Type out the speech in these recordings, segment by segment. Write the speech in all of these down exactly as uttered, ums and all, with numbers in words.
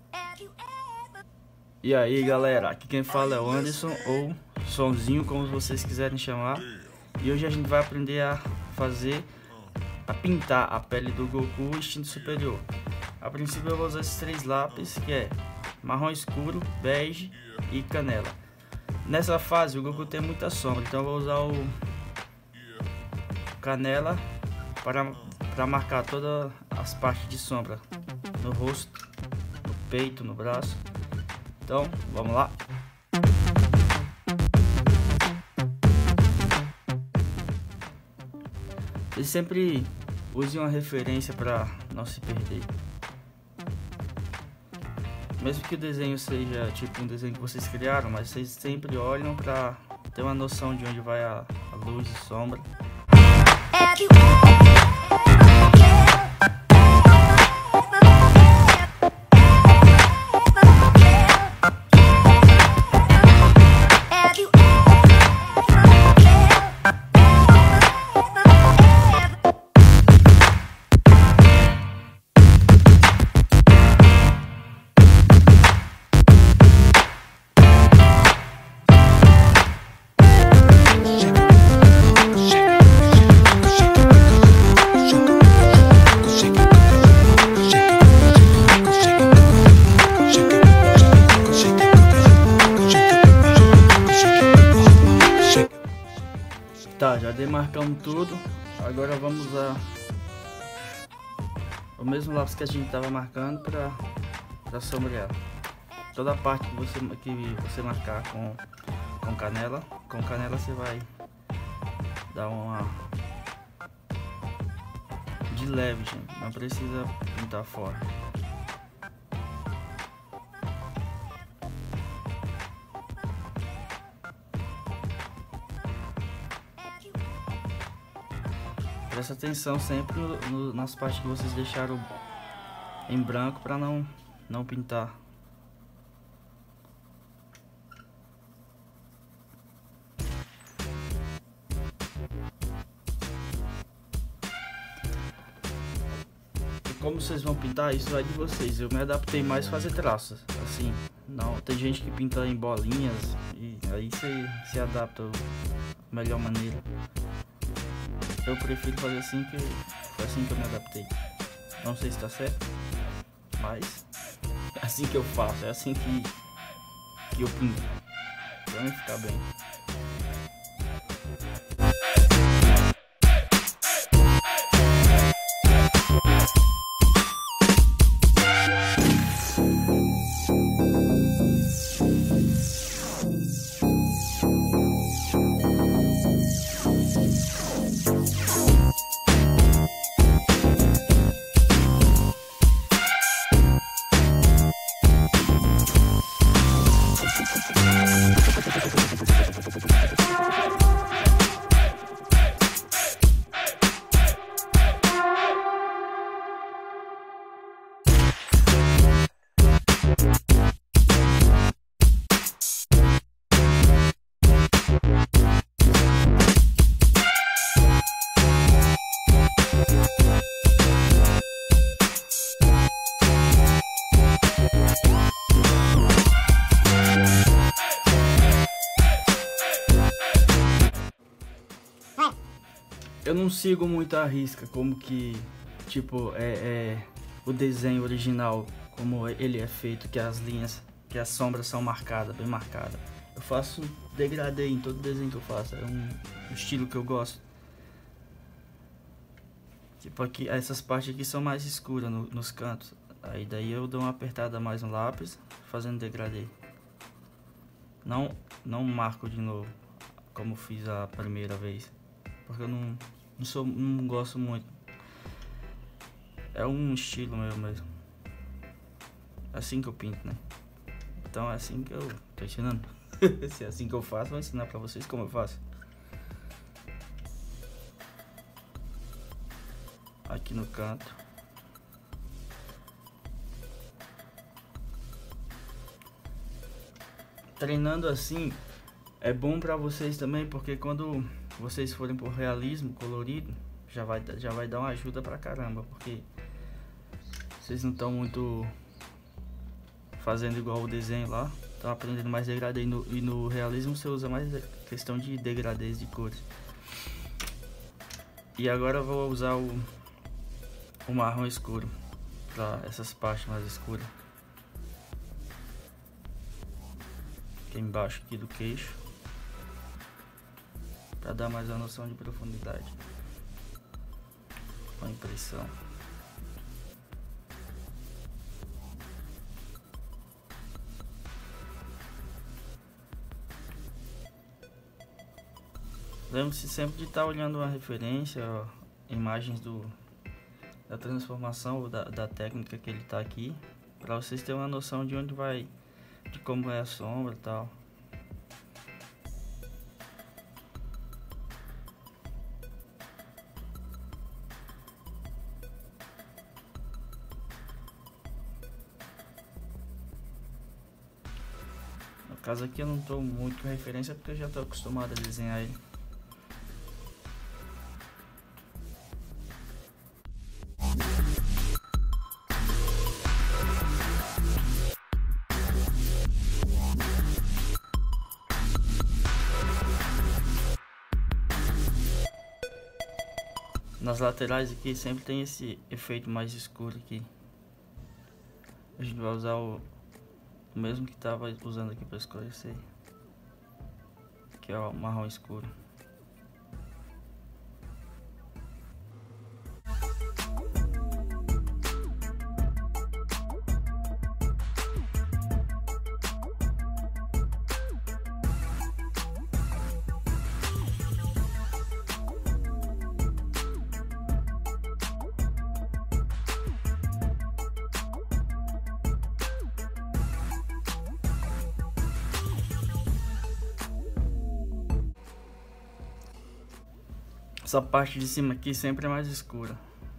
E aí galera, aqui quem fala é o Anderson, ou Sonzinho, como vocês quiserem chamar. E hoje a gente vai aprender a fazer, a pintar a pele do Goku instinto superior. A princípio eu vou usar esses três lápis, que é marrom escuro, bege e canela. Nessa fase o Goku tem muita sombra, então eu vou usar o canela para, para marcar todas as partes de sombra no rosto, no peito, no braço. Então, vamos lá. E sempre use uma referência para não se perder. Mesmo que o desenho seja tipo um desenho que vocês criaram, mas vocês sempre olham para ter uma noção de onde vai a, a luz e sombra. Tá, já demarcamos tudo. Agora vamos usar o mesmo lápis que a gente estava marcando para para sombrear toda a parte que você que você marcar com com canela. Com canela você vai dar uma de leve, gente. Não precisa pintar forte. Presta atenção sempre no, no, nas partes que vocês deixaram em branco para não, não pintar. E como vocês vão pintar, isso vai de vocês. Eu me adaptei mais a fazer traços. Assim, não, tem gente que pinta em bolinhas e aí você se adapta da melhor maneira. Eu prefiro fazer assim, que foi assim que eu me adaptei. Não sei se tá certo, mas é assim que eu faço, é assim que, que eu pinto, pra mim ficar bem. Eu não sigo muito a risca, como que, tipo, é, é o desenho original, como ele é feito, que as linhas, que as sombras são marcadas, bem marcadas. Eu faço degradê em todo desenho que eu faço, é um, um estilo que eu gosto. Tipo aqui, essas partes aqui são mais escuras no, nos cantos, aí daí eu dou uma apertada mais no lápis, fazendo degradê. Não, não marco de novo, como fiz a primeira vez, porque eu não... Não, sou, não gosto muito. É um estilo meu mesmo. É assim que eu pinto, né? Então é assim que eu tô ensinando. Se é assim que eu faço, vou ensinar pra vocês como eu faço. Aqui no canto. Treinando assim é bom pra vocês também, porque quando vocês forem por realismo colorido, já vai, já vai dar uma ajuda pra caramba, porque vocês não estão muito fazendo igual o desenho lá. Tô aprendendo mais degradê, e no, e no realismo você usa mais questão de degradês de cores. E agora eu vou usar o, o marrom escuro para essas partes mais escuras. Aqui embaixo aqui do queixo, para dar mais uma noção de profundidade com a impressão. Lembre-se sempre de estar olhando uma referência, ó, imagens do, da transformação ou da, da técnica que ele está aqui, para vocês terem uma noção de onde vai, de como é a sombra e tal. No caso aqui eu não estou muito com referência porque eu já estou acostumado a desenhar ele. Nas laterais aqui sempre tem esse efeito mais escuro aqui. A gente vai usar o, o mesmo que estava usando aqui para escurecer, que é o marrom escuro. Essa parte de cima aqui sempre é mais escura.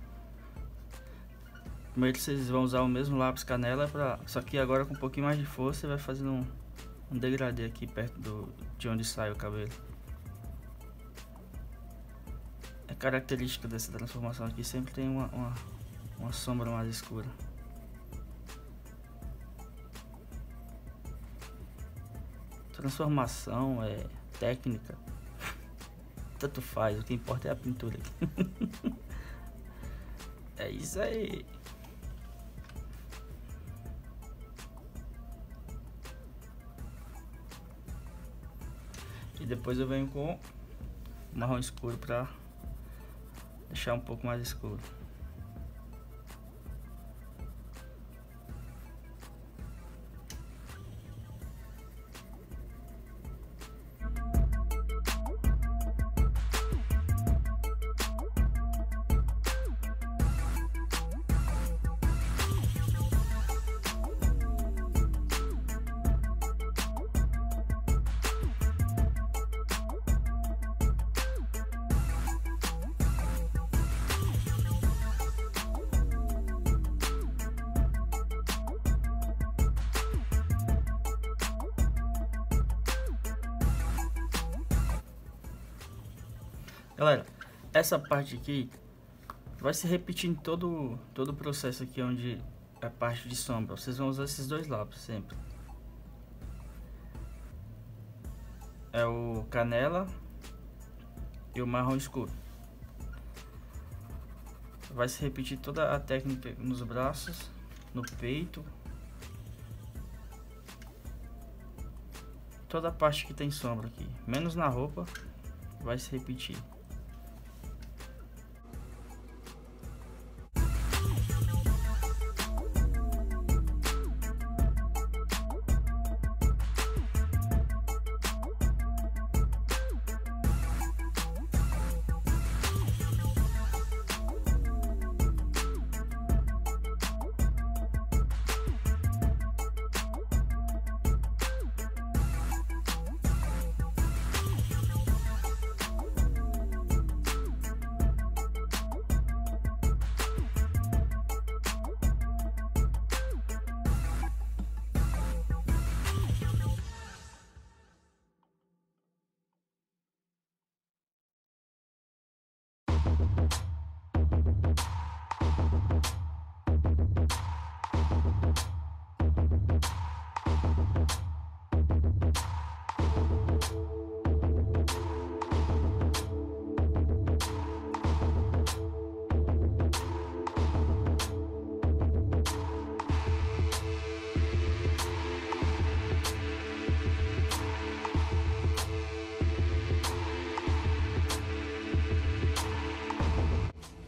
Primeiro vocês vão usar o mesmo lápis canela, pra, só que agora com um pouquinho mais de força, você vai fazendo um, um degradê aqui perto do, de onde sai o cabelo. A característica dessa transformação aqui sempre tem uma, uma, uma sombra mais escura. Transformação é técnica. Tanto faz, o que importa é a pintura aqui. É isso aí. E depois eu venho com marrom escuro para deixar um pouco mais escuro. Galera, essa parte aqui vai se repetir em todo, todo o processo aqui, onde é a parte de sombra. Vocês vão usar esses dois lápis sempre. É o canela e o marrom escuro. Vai se repetir toda a técnica nos braços, no peito. Toda a parte que tem sombra aqui, menos na roupa, vai se repetir.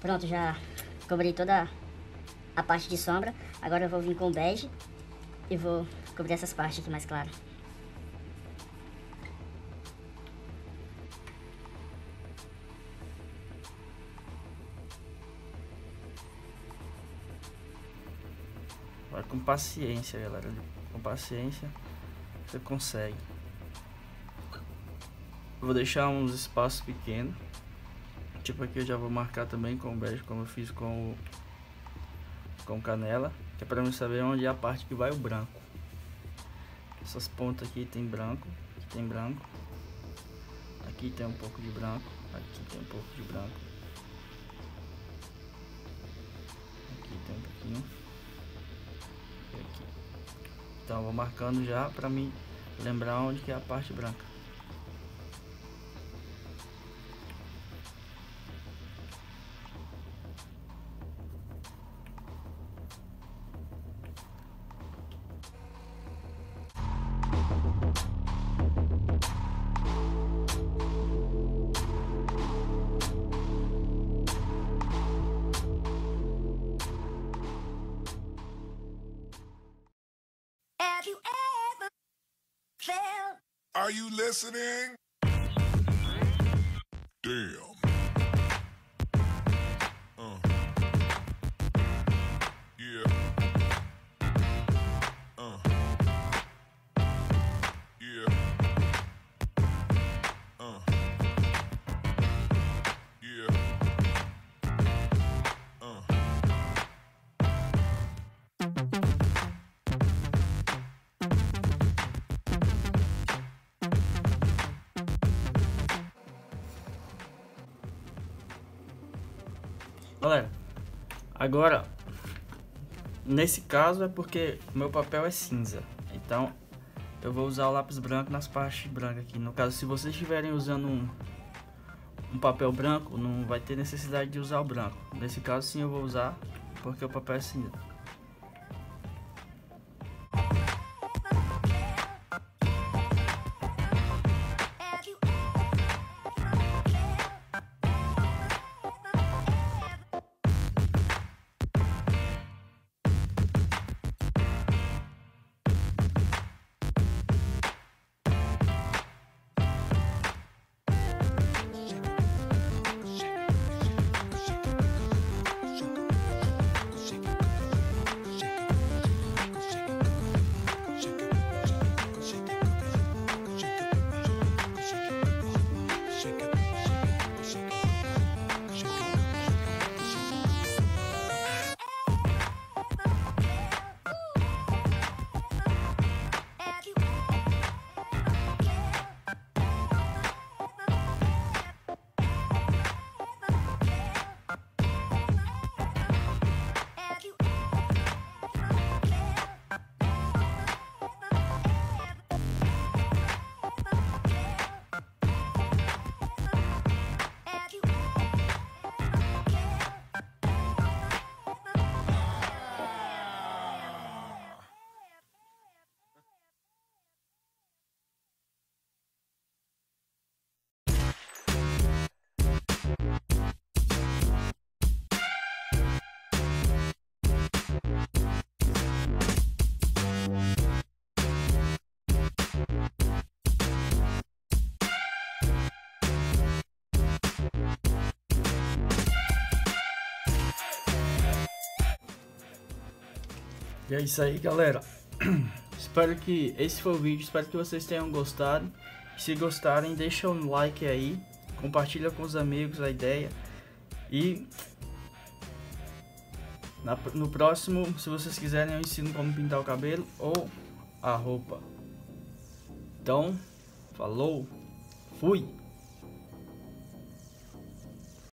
Pronto, já cobri toda a parte de sombra. Agora eu vou vir com o bege e vou cobrir essas partes aqui mais claras. Vai com paciência, galera. Com paciência você consegue. Vou deixar uns espaços pequenos. Tipo aqui eu já vou marcar também com o bege, como eu fiz com o com canela, que é para mim saber onde é a parte que vai o branco. Essas pontas aqui tem branco, aqui tem branco, aqui tem um pouco de branco, aqui tem um pouco de branco, aqui tem um pouquinho, e aqui. Então eu vou marcando já para mim lembrar onde que é a parte branca. Have you ever felt? Are you listening? Damn. Uh. Yeah. Uh. Yeah. Uh. Yeah. Uh. Galera, agora nesse caso é porque o meu papel é cinza, então eu vou usar o lápis branco nas partes brancas aqui. No caso, se vocês estiverem usando um, um papel branco, não vai ter necessidade de usar o branco. Nesse caso sim eu vou usar, porque o papel é cinza. E é isso aí, galera. Espero que esse foi o vídeo, espero que vocês tenham gostado. Se gostarem, deixa um like aí, compartilha com os amigos a ideia. E na, no próximo, se vocês quiserem, eu ensino como pintar o cabelo ou a roupa. Então, falou, fui!